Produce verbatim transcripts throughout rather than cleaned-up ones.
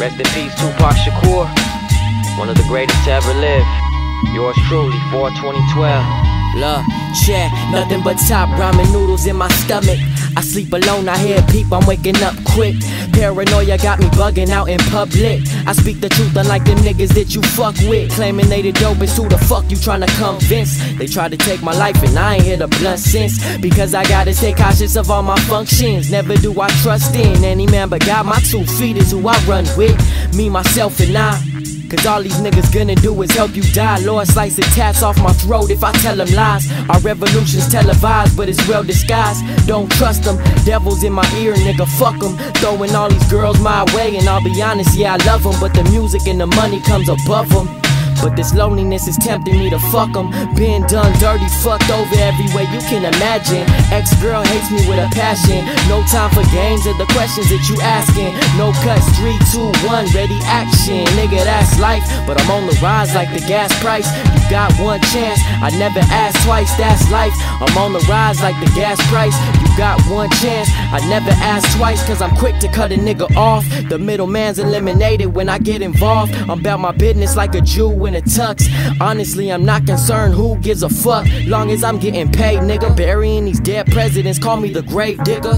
Rest in peace, Tupac Shakur, one of the greatest to ever live. Yours truly, four twenty twelve. Look, yeah, nothing but top ramen noodles in my stomach. I sleep alone, I hear peep, I'm waking up quick. Paranoia got me bugging out in public. I speak the truth unlike them niggas that you fuck with. Claiming they the dopest, who the fuck you tryna convince? They try to take my life and I ain't hit a blunt since. Because I gotta stay cautious of all my functions. Never do I trust in any man but God. My two feet is who I run with, me, myself and I. Cause all these niggas gonna do is help you die. Lord slicing tats off my throat if I tell them lies. Our revolution's televised, but it's well disguised. Don't trust them, devils in my ear, nigga, fuck them. Throwing all these girls my way, and I'll be honest, yeah, I love them. But the music and the money comes above them. But this loneliness is tempting me to fuck them. Been done dirty, fucked over every way you can imagine. Ex-girl hates me with a passion. No time for games or the questions that you asking. No cuts, three, two, one, ready action. Nigga, that's life, but I'm on the rise like the gas price. You got one chance, I never ask twice, that's life. I'm on the rise like the gas price. You got one chance, I never ask twice. Cause I'm quick to cut a nigga off. The middleman's eliminated when I get involved. I'm about my business like a Jew in a tux. Honestly, I'm not concerned who gives a fuck, long as I'm getting paid, nigga. Burying these dead presidents, call me the grave digger.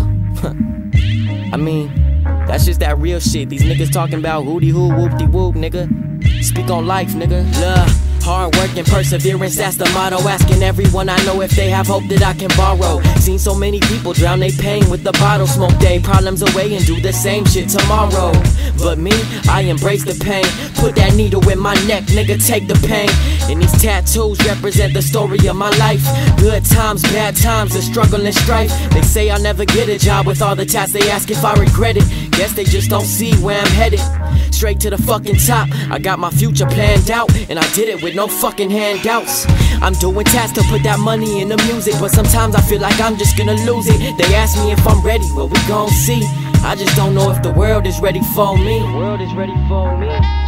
I mean, that's just that real shit. These niggas talking about hootie hoo, whoop-de whoop, nigga. Speak on life, nigga. Love, hard work and perseverance, that's the motto. Asking everyone I know if they have hope that I can borrow. Seen so many people drown they pain with the bottle. Smoke their problems away and do the same shit tomorrow. But me, I embrace the pain. Put that needle in my neck, nigga, take the pain. And these tattoos represent the story of my life. Good times, bad times, the struggle and strife. They say I'll never get a job with all the tats. They ask if I regret it. Guess they just don't see where I'm headed. Straight to the fucking top. I got my future planned out, and I did it with no fucking handouts. I'm doing tats to put that money in the music, but sometimes I feel like I'm just gonna lose it. They ask me if I'm ready, well we gon' see. I just don't know if the world is ready for me. The world is ready for me.